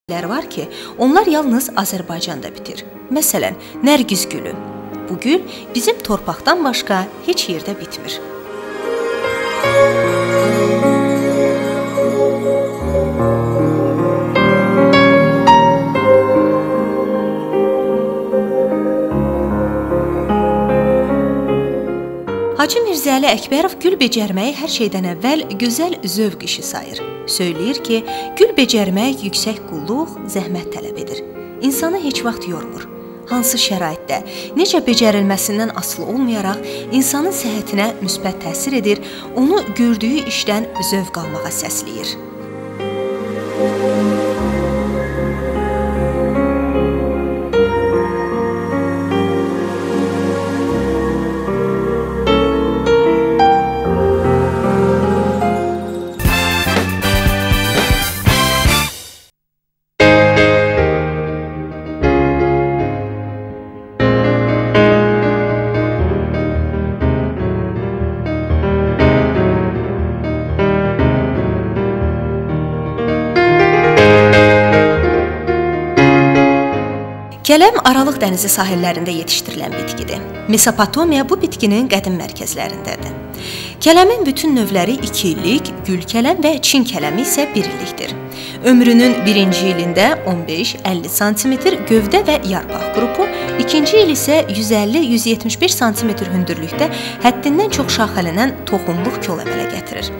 var ki, onlar yalnız Azərbaycanda bitir. Məsələn, Nərgiz gülü. Bu gül bizim torpaqdan başqa heç yerdə bitmir. Hacı Mirzəli Əkbərov gül becərməyi hər şeydən əvvəl gözəl zövq işi sayır. Söyləyir ki, gül becərmək yüksək qulluq, zəhmət tələb edir. İnsanı heç vaxt yormur. Hansı şəraitdə, necə becərilməsindən asılı olmayaraq insanın səhhətinə müsbət təsir edir, onu gördüyü işdən zövq almağa səsləyir. Kələm Aralıq dənizi sahillərində yetişdirilən bitkidir. Mesopotamiya bu bitkinin qədim mərkəzlərindədir. Kələmin bütün növləri 2 illik, gül kələm və Çin kələmi isə 1 illikdir. Ömrünün 1-ci ilində 15-50 sm gövdə və yarpaq qrupu, 2-ci il isə 150-175 sm hündürlükdə həddindən çox şaxələnən toxumluq kol əmələ gətirir.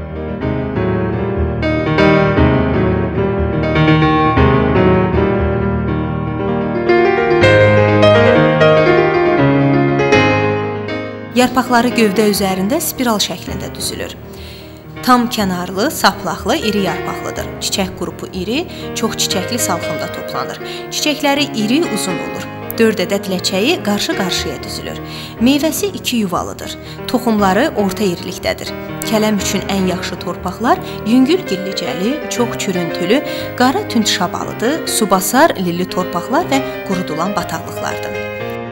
Yarpaqları gövdə üzərində spiral şəklində düzülür. Tam kənarlı, saplaqlı, iri yarpaqlıdır. Çiçək qrupu iri, çox çiçəkli salxımda toplanır. Çiçəkləri iri, uzun olur. 4 ədəd ləçəyi qarşı-qarşıya düzülür. Meyvəsi 2 yuvalıdır. Toxumları orta irilikdədir. Kələm üçün ən yaxşı torpaqlar yüngül gillicəli, çox çürüntülü, qara tünd şabalıdır, subasar, lilli torpaqlar və qurudulan bataqlıqlardır.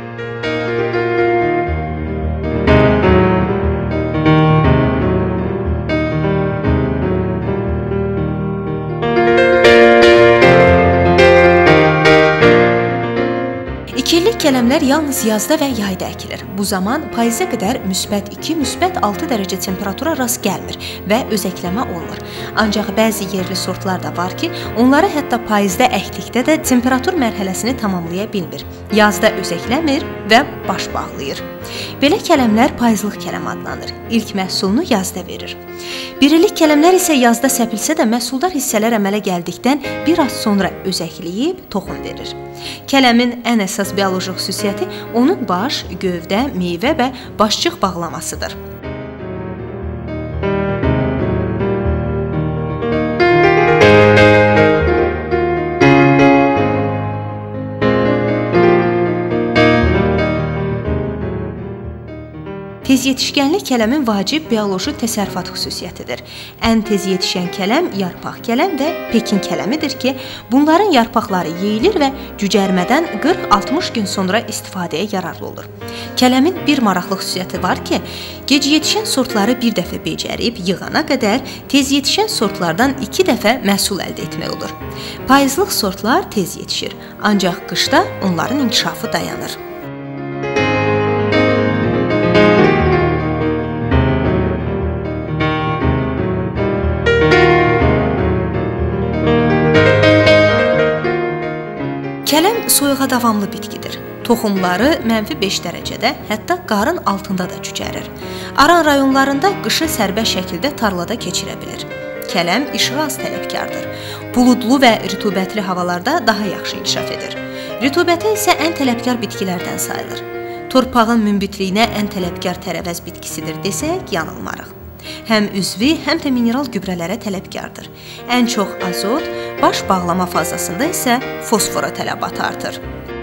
İkillik kələmlər yalnız yazda və yayda əkilir. Bu zaman payıza qədər müsbət 2, müsbət 6 dərəcə temperatura rast gəlmir və özəkləmə olmur. Ancaq bəzi yerli sortlar da var ki, onları hətta payızda əkdikdə də temperatur mərhələsini tamamlaya bilmir. Yazda özəkləmir və baş bağlayır. Belə kələmlər payızlıq kələm adlanır. İlk məhsulunu yazda verir. 1 illik kələmlər isə yazda səpilsə də məhsuldar hissələr əmələ gəldikdən bir az sonra özəkləyib toxum verir. Kələmin ən əsas bioloji xüsusiyyəti onun baş, gövdə, meyvə və başçıq bağlamasıdır. Tez yetişkənlik kələmin vacib bioloji təsərrüfat xüsusiyyətidir. Ən tez yetişən kələm yarpaq kələm və Pekin kələmidir ki, bunların yarpaqları yeyilir və cücərmədən 40-60 gün sonra istifadəyə yararlı olur. Kələmin bir maraqlı xüsusiyyəti var ki, gec yetişən sortları bir dəfə becərib yığana qədər tez yetişən sortlardan 2 dəfə məhsul əldə etmək olur. Payızlıq sortlar tez yetişir, ancaq qışda onların inkişafı dayanır. Kələm soyuğa davamlı bitkidir. Toxumları -5 dərəcədə, hətta qarın altında da cücərir. Aran rayonlarında qışı sərbəst şəkildə tarlada keçirə bilir. Kələm işığa az tələbkardır. Buludlu və rütubətli havalarda daha yaxşı inkişaf edir. Rütubətə isə ən tələbkar bitkilərdən sayılır. Torpağın münbitliyinə ən tələbkar tərəvəz bitkisidir desək, yanılmarıq. Həm üzvi, həm də mineral gübrələrə tələbkardır. Ən çox azot, baş bağlama fazasında isə fosfora tələbat artır.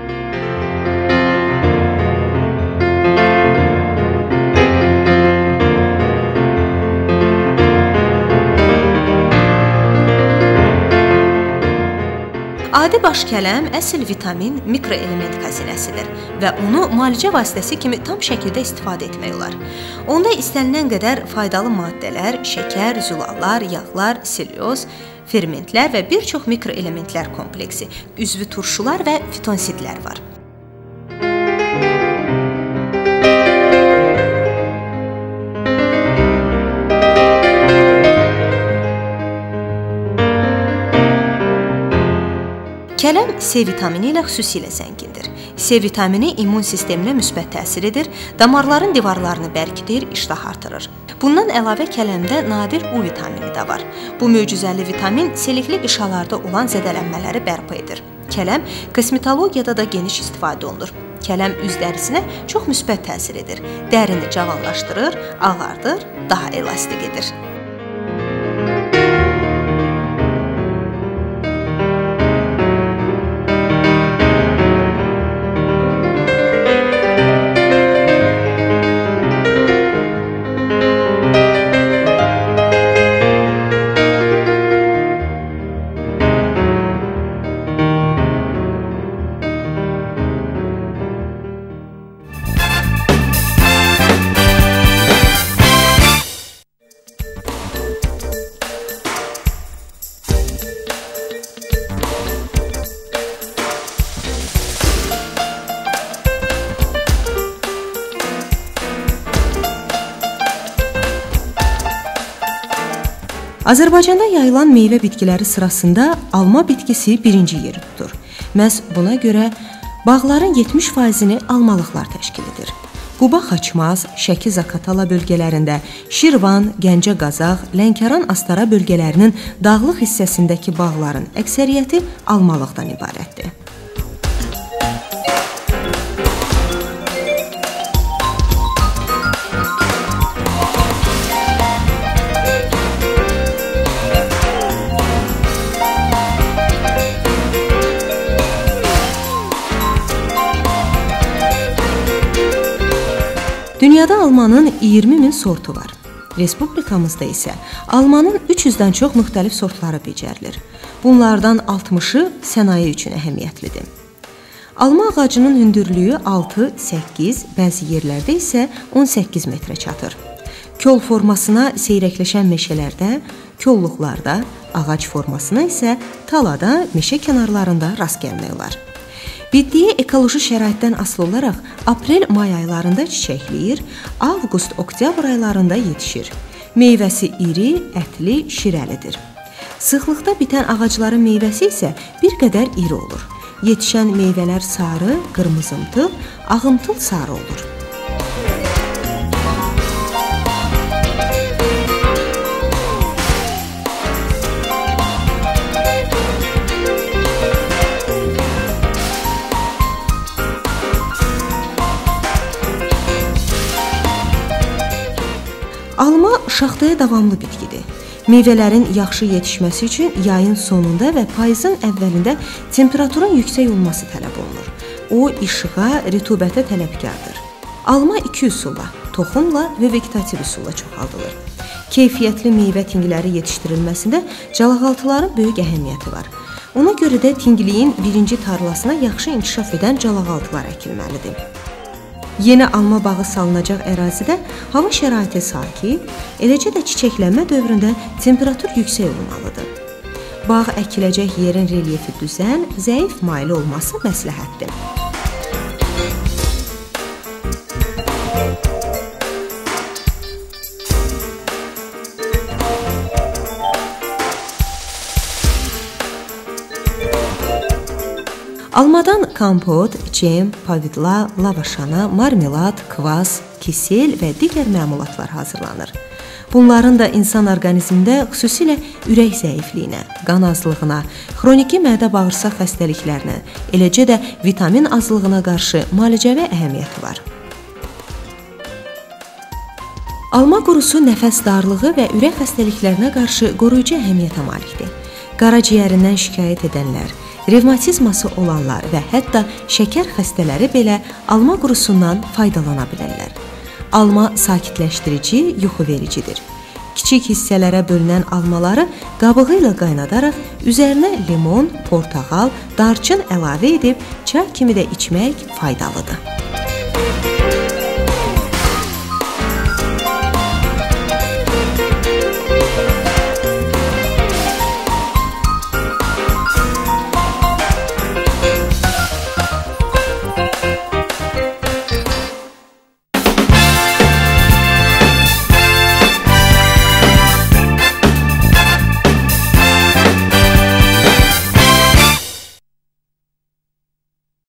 Adi baş kələm əsl vitamin, mikroelement xəzinəsidir və onu müalicə vasitəsi kimi tam şəkildə istifadə etmək olar. Onda istənilən qədər faydalı maddələr, şəkər, zülallar, yağlar, selüloz, fermentlər və bir çox mikroelementlər kompleksi, üzvü turşular və fitonsidlər var. Kələm C vitamini ilə xüsusilə zəngindir. C vitamini immun sisteminə müsbət təsir edir, damarların divarlarını bərkidir, iştah artırır. Bundan əlavə kələmdə nadir U vitamini də var. Bu möcüzəli vitamin selikli qışalarda olan zədələnmələri bərpa edir. Kələm kosmetologiyada da geniş istifadə olunur. Kələm üz dərisinə çox müsbət təsir edir. Dərini cavanlaşdırır, ağardır, daha elastik edir. Azərbaycanda yayılan meyvə bitkiləri sırasında alma bitkisi birinci yeri tutur. Məhz buna görə bağların 70%-ni almalıqlar təşkil edir. Quba-Xaçmaz, Şəki-Zaqatala bölgələrində, Şirvan, Gəncə-Qazaq, Lənkəran-Astara bölgələrinin dağlıq hissəsindəki bağların əksəriyyəti almalıqdan ibarətdir. Dünyada almanın 20 min sortu var. Respublikamızda isə almanın 300-dən çox müxtəlif sortları becərilir. Bunlardan 60-ı sənaye üçün əhəmiyyətlidir. Alma ağacının hündürlüyü 6-8, bəzi yerlərdə isə 18 metrə çatır. Kol formasına seyrəkləşən meşələrdə, kolluqlarda, ağac formasına isə talada, meşə kənarlarında rast gəlmək olar. Bitdiyi ekoloji şəraitdən asılı olaraq aprel-may aylarında çiçəkləyir, avqust-oktyabr aylarında yetişir. Meyvəsi iri, ətli, şirəlidir. Sıxlıqda bitən ağacların meyvəsi isə bir qədər iri olur. Yetişən meyvələr sarı, qırmızımtıl, ağımtıl sarı olur. Alma şaxtaya davamlı bitkidir. Meyvələrin yaxşı yetişməsi üçün yayın sonunda və payızın əvvəlində temperaturun yüksək olması tələb olunur. O, işığa, rütubətə tələbkardır. Alma iki üsulla, toxumla və vegetativ üsulla çoxaldılır. Keyfiyyətli meyvə tingləri yetişdirilməsində calağaltıların böyük əhəmiyyəti var. Ona görə də tingliyin birinci tarlasına yaxşı inkişaf edən calağaltılar əkilməlidir. Yeni alma bağı salınacaq ərazidə hava şəraiti sakit, eləcə də çiçəklənmə dövründə temperatur yüksək olmalıdır. Bağ əkiləcək yerin relyefi düzən, zəif maylı olması məsləhətdir. Almadan kompot, cem, pavidla, lavaşana, marmelad, kvas, kisel və digər məmulatlar hazırlanır. Bunların da insan orqanizmində xüsusilə ürək zəifliyinə, qan azlığına, xroniki mədə-bağırsaq xəstəliklərinə, eləcə də vitamin azlığına qarşı müalicəvi əhəmiyyəti var. Alma qurusu nəfəs darlığı və ürək xəstəliklərinə qarşı qoruyucu əhəmiyyətə malikdir. Qaraciyərindən şikayət edənlər, revmatizması olanlar və hətta şəkər xəstələri belə alma qurusundan faydalana bilərlər. Alma sakitləşdirici, yuxu vericidir. Kiçik hissələrə bölünən almaları qabığı ilə qaynadaraq üzərinə limon, portağal, darçın əlavə edib çay kimi də içmək faydalıdır.